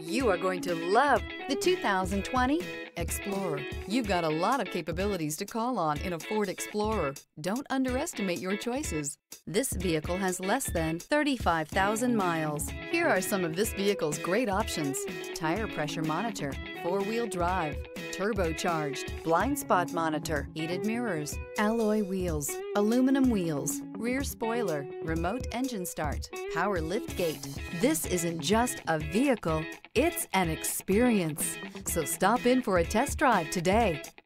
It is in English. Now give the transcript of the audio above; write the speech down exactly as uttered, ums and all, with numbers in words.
You are going to love the two thousand twenty Explorer. You've got a lot of capabilities to call on in a Ford Explorer. Don't underestimate your choices. This vehicle has less than thirty-five thousand miles. Here are some of this vehicle's great options: tire pressure monitor, four-wheel drive, turbocharged, blind spot monitor, heated mirrors, alloy wheels, aluminum wheels, rear spoiler, remote engine start, power lift gate. This isn't just a vehicle, it's an experience. So stop in for a test drive today.